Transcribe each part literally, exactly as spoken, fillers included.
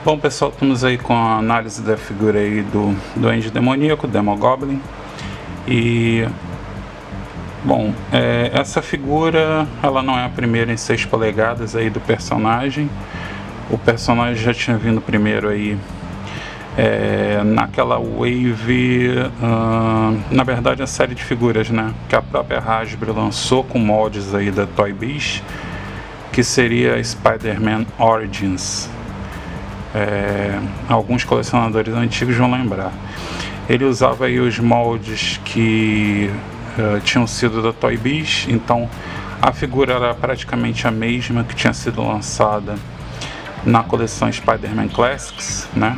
Bom pessoal, estamos aí com a análise da figura aí do Duende Demoníaco, Demogoblin. E bom, é, essa figura ela não é a primeira em seis polegadas aí do personagem. O personagem já tinha vindo primeiro aí é, naquela wave, uh, na verdade a série de figuras, né, que a própria Hasbro lançou com moldes aí da Toy Biz, que seria Spider-Man Origins. É, alguns colecionadores antigos vão lembrar. Ele usava aí os moldes que uh, tinham sido da Toy Biz, então a figura era praticamente a mesma que tinha sido lançada na coleção Spider-Man Classics, né?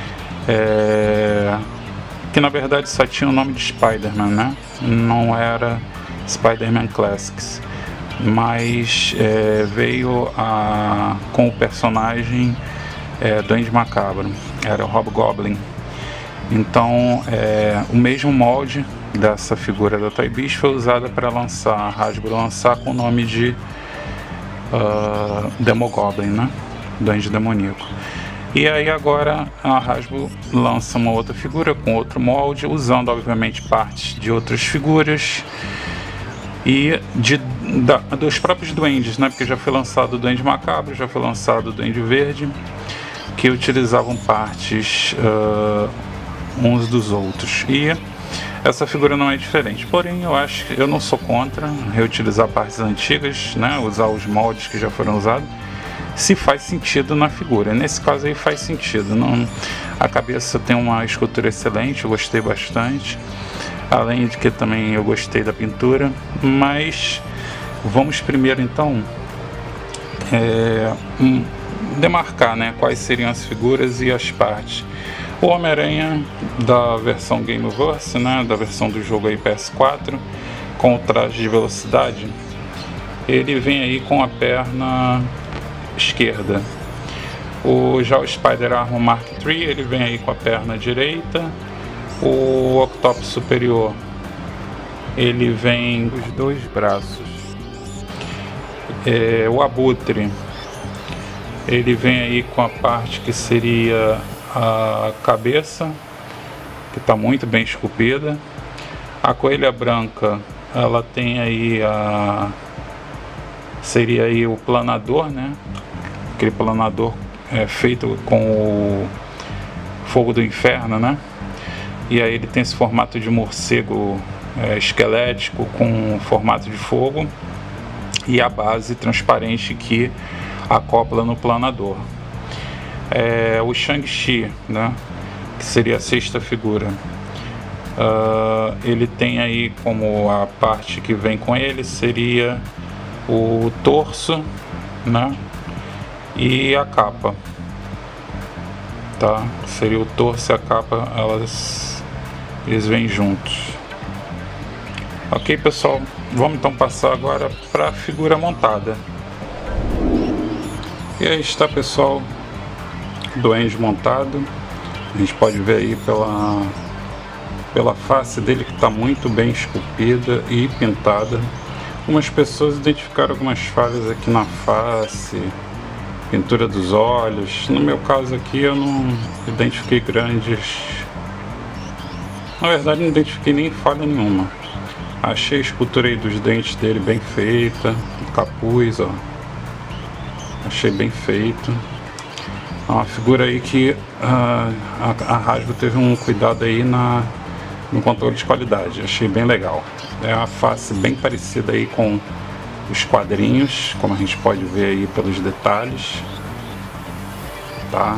É, que na verdade só tinha o nome de Spider-Man, né? Não era Spider-Man Classics, mas é, veio a, com o personagem É, Duende Macabro, era o Hobgoblin. Então é, o mesmo molde dessa figura da Toy Biz foi usada para lançar, a Hasbro lançar com o nome de uh, Demogoblin, né? Duende Demoníaco. E aí agora a Hasbro lança uma outra figura com outro molde, usando obviamente partes de outras figuras e de, da, dos próprios duendes, né? Porque já foi lançado o Duende Macabro, já foi lançado o Duende Verde, que utilizavam partes uh, uns dos outros, e essa figura não é diferente. Porém, eu acho que eu não sou contra reutilizar partes antigas, né, usar os moldes que já foram usados, se faz sentido na figura. Nesse caso aí faz sentido. Não, a cabeça tem uma escultura excelente, eu gostei bastante, além de que também eu gostei da pintura. Mas vamos primeiro então é, um, demarcar, né, quais seriam as figuras e as partes. O Homem-Aranha da versão Gameverse, né, da versão do jogo aí P S quatro, com o traje de velocidade, ele vem aí com a perna esquerda. O, já o Spider-Armor Mark três, ele vem aí com a perna direita. O Octopus superior, ele vem com os dois braços. É, o Abutre, ele vem aí com a parte que seria a cabeça, que está muito bem esculpida. A Coelha Branca, ela tem aí a seria aí o planador, né? Aquele planador é, feito com o fogo do inferno, né? E aí ele tem esse formato de morcego é, esquelético com formato de fogo e a base transparente que acopla no planador. É, o Shang-Chi, né, que seria a sexta figura, uh, ele tem aí como a parte que vem com ele seria o torso, né, e a capa, tá? Seria o torso e a capa, elas eles vêm juntos. Ok, pessoal, vamos então passar agora para a figura montada. E aí está, pessoal, Duende montado. A gente pode ver aí pela, pela face dele que está muito bem esculpida e pintada. Algumas pessoas identificaram algumas falhas aqui na face, pintura dos olhos. No meu caso aqui eu não identifiquei grandes... Na verdade não identifiquei nem falha nenhuma. Achei a escultura aí dos dentes dele bem feita, o capuz, ó. Achei bem feito. É uma figura aí que uh, a, a Hasbro teve um cuidado aí na, no controle de qualidade. Achei bem legal. É uma face bem parecida aí com os quadrinhos, como a gente pode ver aí pelos detalhes. Tá?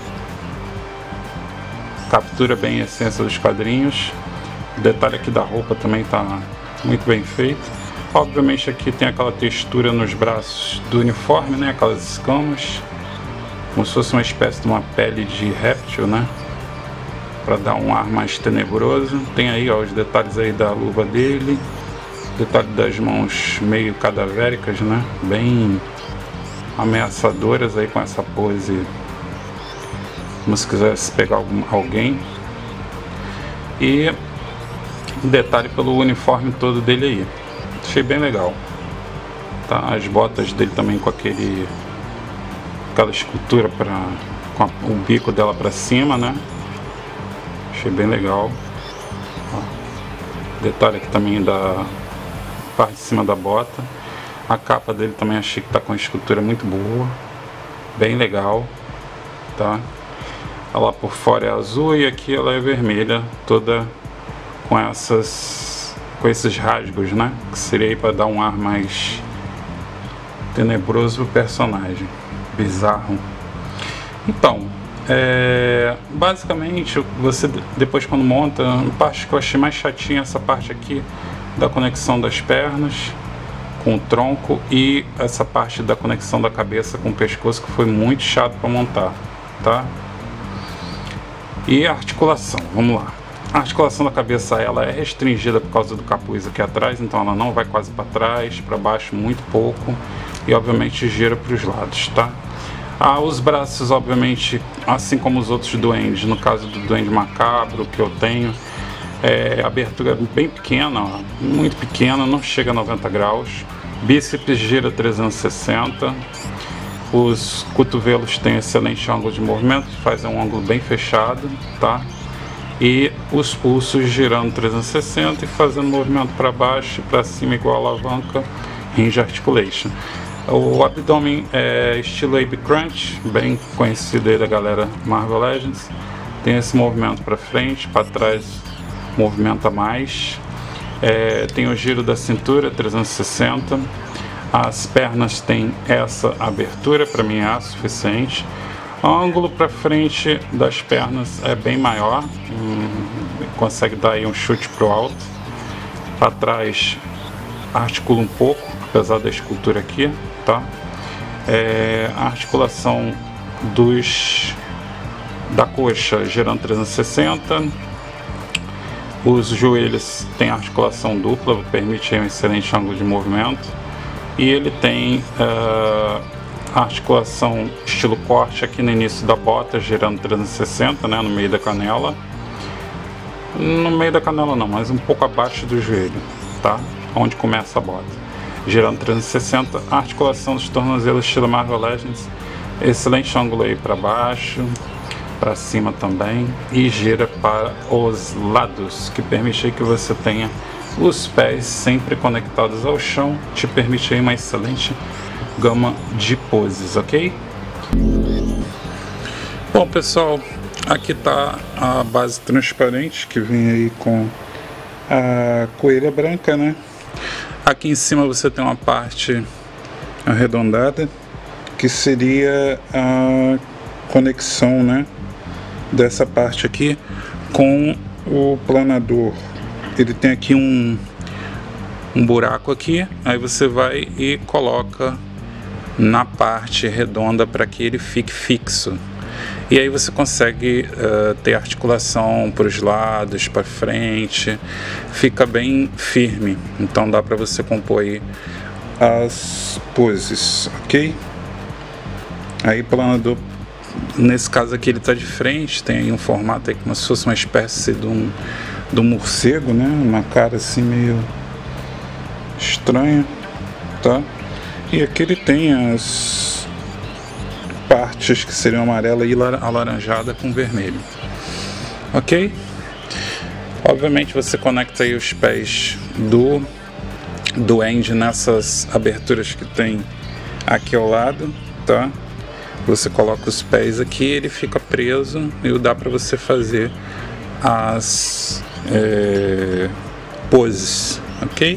Captura bem a essência dos quadrinhos. O detalhe aqui da roupa também está muito bem feito. Obviamente aqui tem aquela textura nos braços do uniforme, né? Aquelas escamas, como se fosse uma espécie de uma pele de réptil, né? Para dar um ar mais tenebroso. Tem aí, ó, os detalhes aí da luva dele, detalhe das mãos meio cadavéricas, né? Bem ameaçadoras aí, com essa pose, como se quisesse pegar algum, alguém. E detalhe pelo uniforme todo dele aí. Achei bem legal, tá? As botas dele também com aquele aquela escultura para com a, o bico dela para cima, né? Achei bem legal. Ó, detalhe aqui também da parte de cima da bota. A capa dele também achei que tá com uma escultura muito boa, bem legal, tá? Ela por fora é azul e aqui ela é vermelha, toda com essas, com esses rasgos, né? Que seria aí para dar um ar mais tenebroso pro personagem, bizarro. Então, é, basicamente você depois quando monta, a parte que eu achei mais chatinha é essa parte aqui da conexão das pernas com o tronco e essa parte da conexão da cabeça com o pescoço, que foi muito chato para montar, tá? E a articulação, vamos lá. A articulação da cabeça ela é restringida por causa do capuz aqui atrás, então ela não vai quase para trás, para baixo muito pouco e obviamente gira para os lados, tá? Ah, os braços, obviamente, assim como os outros duendes, no caso do duende macabro que eu tenho, é, a abertura é bem pequena, ó, muito pequena, não chega a noventa graus. Bíceps gira trezentos e sessenta. Os cotovelos têm excelente ângulo de movimento, faz um ângulo bem fechado, tá? E os pulsos girando trezentos e sessenta e fazendo movimento para baixo e para cima igual a alavanca, hinge articulation. O abdômen é estilo Ape Crunch, bem conhecido aí da galera Marvel Legends. Tem esse movimento para frente, para trás movimenta mais. É, tem o giro da cintura trezentos e sessenta. As pernas têm essa abertura, para mim é suficiente. O ângulo para frente das pernas é bem maior, hum, consegue dar aí um chute pro alto. Para trás articula um pouco, apesar da escultura aqui, tá? É, a articulação dos da coxa girando trezentos e sessenta. Os joelhos têm articulação dupla, permite um excelente ângulo de movimento. E ele tem uh, articulação estilo corte aqui no início da bota, girando trezentos e sessenta, né, no meio da canela. No meio da canela não, mas um pouco abaixo do joelho, tá? Onde começa a bota. Girando trezentos e sessenta, a articulação dos tornozelos estilo Marvel Legends. Excelente ângulo aí para baixo, para cima também. E gira para os lados, que permite que você tenha os pés sempre conectados ao chão, te permite aí uma excelente gama de poses, ok? Bom pessoal, aqui está a base transparente que vem aí com a coelha branca, né? Aqui em cima você tem uma parte arredondada que seria a conexão, né, dessa parte aqui com o planador. Ele tem aqui um, um buraco aqui, aí você vai e coloca na parte redonda para que ele fique fixo. E aí você consegue uh, ter articulação para os lados, para frente, fica bem firme. Então dá para você compor aí as poses, ok? Aí o planador, nesse caso aqui ele está de frente, tem aí um formato aí como se fosse uma espécie de um do morcego, né? Uma cara assim meio estranha, tá? E aqui ele tem as partes que seriam amarela e alaranjada com vermelho, ok? Obviamente você conecta aí os pés do duende nessas aberturas que tem aqui ao lado, tá? Você coloca os pés aqui, ele fica preso e dá para você fazer as É, poses, ok?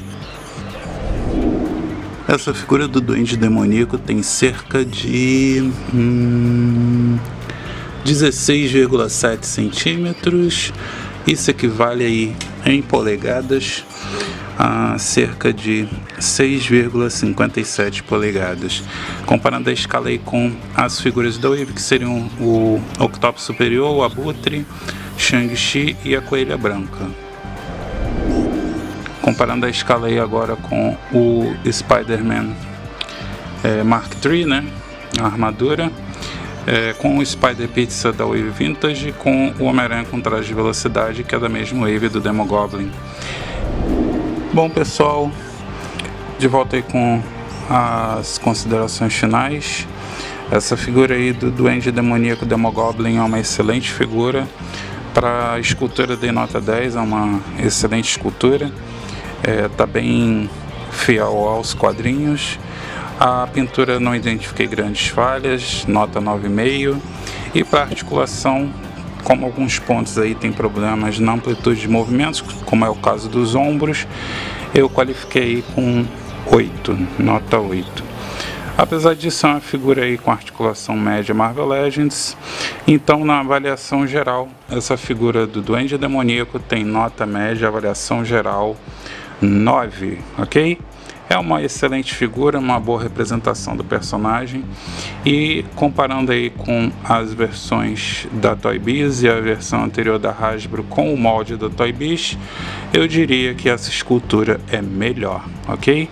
Essa figura do duende demoníaco tem cerca de hum, dezesseis vírgula sete centímetros. Isso equivale aí em polegadas a cerca de seis vírgula cinquenta e sete polegadas. Comparando a escala aí com as figuras da Wave, que seriam o Octopus Superior, o Abutre, Shang-Chi e a Coelha Branca. Comparando a escala aí agora com o Spider-Man é, Mark três, né, a armadura, é, com o Spider-Pizza da Wave Vintage, com o Homem-Aranha com traje de velocidade, que é da mesma Wave do Demogoblin. Bom pessoal, de volta aí com as considerações finais. Essa figura aí do Duende Demoníaco Demogoblin é uma excelente figura. Para a escultura de nota dez, é uma excelente escultura. É, tá bem fiel aos quadrinhos. A pintura não identifiquei grandes falhas, nota nove vírgula cinco. E para articulação, como alguns pontos aí tem problemas na amplitude de movimentos, como é o caso dos ombros, eu qualifiquei com oito, nota oito. Apesar disso, é uma figura aí com articulação média Marvel Legends. Então, na avaliação geral, essa figura do Duende Demoníaco tem nota média, avaliação geral nove, ok? É uma excelente figura, uma boa representação do personagem. E comparando aí com as versões da Toy Biz e a versão anterior da Hasbro com o molde da Toy Biz, eu diria que essa escultura é melhor, ok?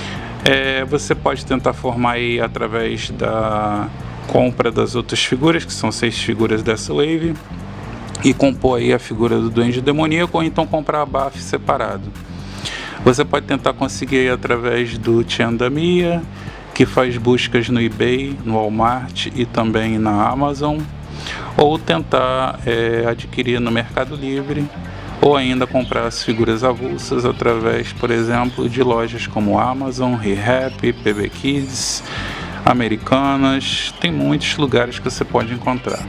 É, você pode tentar formar aí através da compra das outras figuras, que são seis figuras dessa wave, e compor aí a figura do Duende Demoníaco, ou então comprar a B A F separado. Você pode tentar conseguir aí através do Tiandamia, que faz buscas no eBay, no Walmart e também na Amazon, ou tentar é, adquirir no Mercado Livre, ou ainda comprar as figuras avulsas através, por exemplo, de lojas como Amazon, ReHap, P B Kids, Americanas. Tem muitos lugares que você pode encontrar.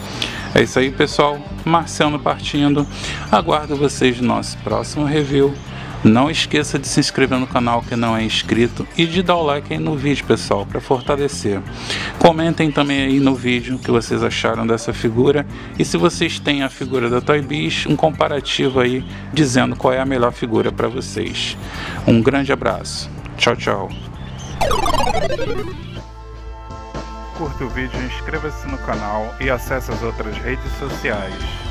É isso aí, pessoal. Marciano partindo. Aguardo vocês no nosso próximo review. Não esqueça de se inscrever no canal que não é inscrito e de dar o like aí no vídeo, pessoal, para fortalecer. Comentem também aí no vídeo o que vocês acharam dessa figura e se vocês têm a figura da Toy Biz, um comparativo aí dizendo qual é a melhor figura para vocês. Um grande abraço. Tchau, tchau. Curta o vídeo, inscreva-se no canal e acesse as outras redes sociais.